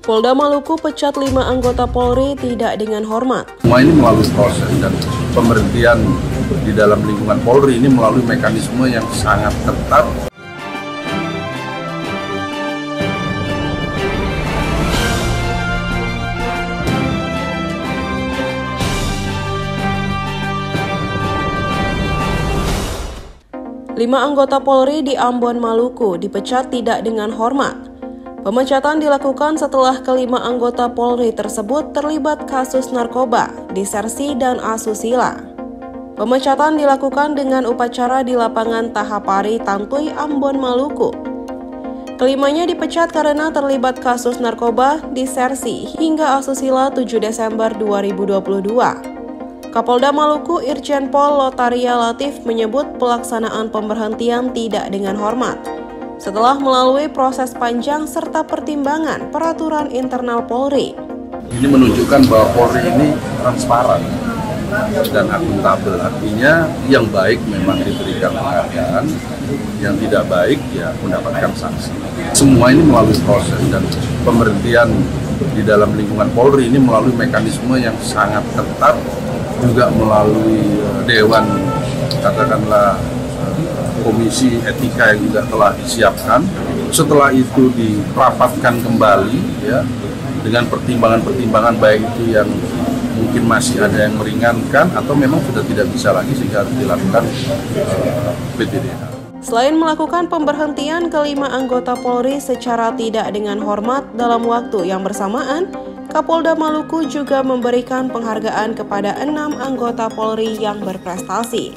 Polda Maluku pecat 5 anggota Polri tidak dengan hormat. Semua ini melalui proses dan pemberhentian di dalam lingkungan Polri ini melalui mekanisme yang sangat ketat. Lima anggota Polri di Ambon, Maluku dipecat tidak dengan hormat. Pemecatan dilakukan setelah kelima anggota Polri tersebut terlibat kasus narkoba, disersi, dan asusila. Pemecatan dilakukan dengan upacara di lapangan Tahapari, Tantui, Ambon, Maluku. Kelimanya dipecat karena terlibat kasus narkoba, disersi, hingga asusila 7 Desember 2022. Kapolda Maluku Irjen Pol Lotaria Latif menyebut pelaksanaan pemberhentian tidak dengan hormat setelah melalui proses panjang serta pertimbangan peraturan internal Polri. Ini menunjukkan bahwa Polri ini transparan dan akuntabel, artinya yang baik memang diberikan penghargaan, yang tidak baik ya mendapatkan sanksi. Semua ini melalui proses dan pemberhentian di dalam lingkungan Polri ini melalui mekanisme yang sangat ketat, juga melalui dewan, katakanlah komisi etika yang juga telah disiapkan. Setelah itu dirapatkan kembali ya dengan pertimbangan-pertimbangan baik itu yang mungkin masih ada yang meringankan atau memang sudah tidak bisa lagi sehingga harus dilakukan PTDH. Selain melakukan pemberhentian kelima anggota Polri secara tidak dengan hormat dalam waktu yang bersamaan, Kapolda Maluku juga memberikan penghargaan kepada 6 anggota Polri yang berprestasi.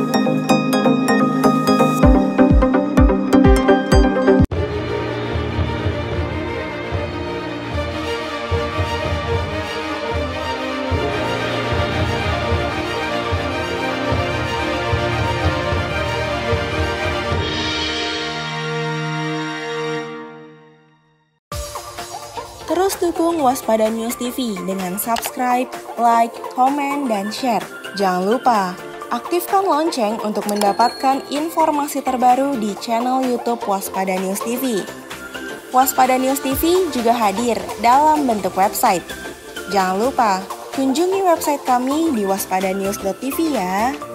Terus dukung Waspada News TV dengan subscribe, like, komen, dan share. Jangan lupa, aktifkan lonceng untuk mendapatkan informasi terbaru di channel YouTube Waspada News TV. Waspada News TV juga hadir dalam bentuk website. Jangan lupa, kunjungi website kami di waspadanews.tv ya.